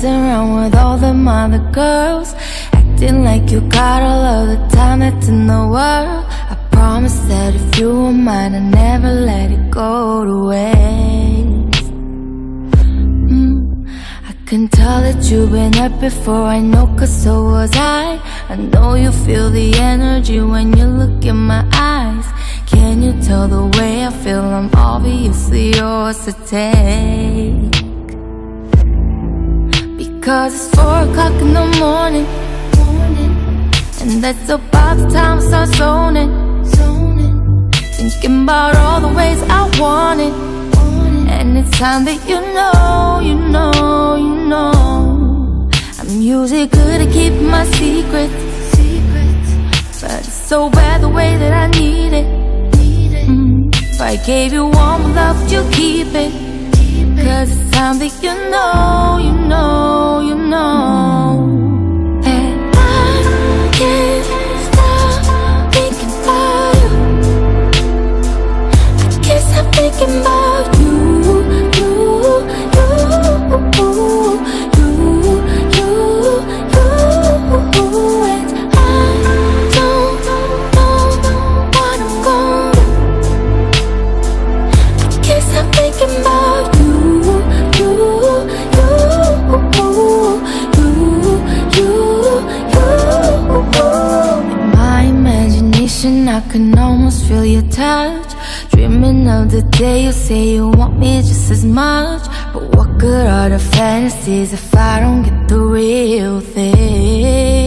messing around with all them other girls, acting like you got all of the time that's in the world. I promise that if you were mine, I'd never let it go to waste. I can tell that you've been hurt before, I know, cause so was I. I know you feel the energy when you look in my eyes. Can you tell the way I feel? I'm obviously yours to take. Because it's 4 o'clock in the morning, and that's about the time I start zoning, thinking about all the ways I want it. And it's time that you know, you know, you know, I'm usually good at keeping my secrets, but it's so bad the way that I need it. If I gave you all my love, would you keep it? Cause it's time that you know, you know, you know. And I can't stop thinking about you. I can't stop thinking about you. I can almost feel your touch, dreaming of the day you say you want me just as much. But what good are the fantasies if I don't get the real thing?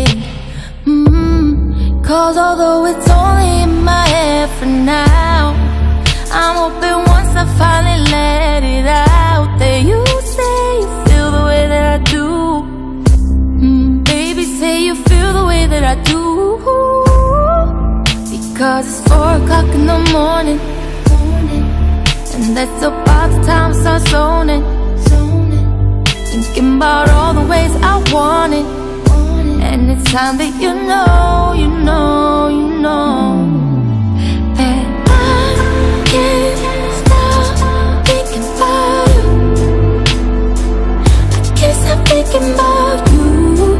Cause although it's only in my head for now, I'm hoping once I finally let it out, that you say you feel the way that I do. Baby, say you feel the way that I do. Cause it's 4 o'clock in the morning, and that's about the time I start zoning, thinking about all the ways I want it. And it's time that you know, you know, you know. And I can't stop thinking about you. I can't stop thinking about you.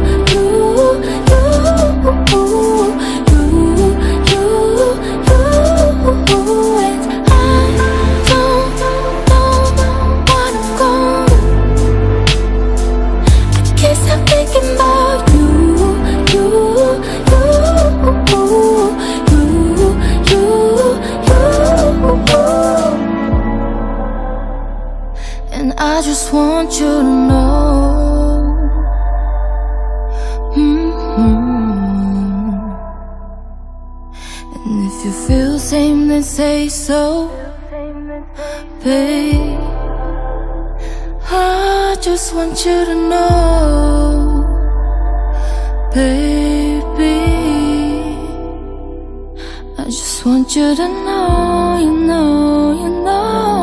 I just want you to know, and if you feel the same, then say so, babe. I just want you to know, baby. I just want you to know, you know, you know.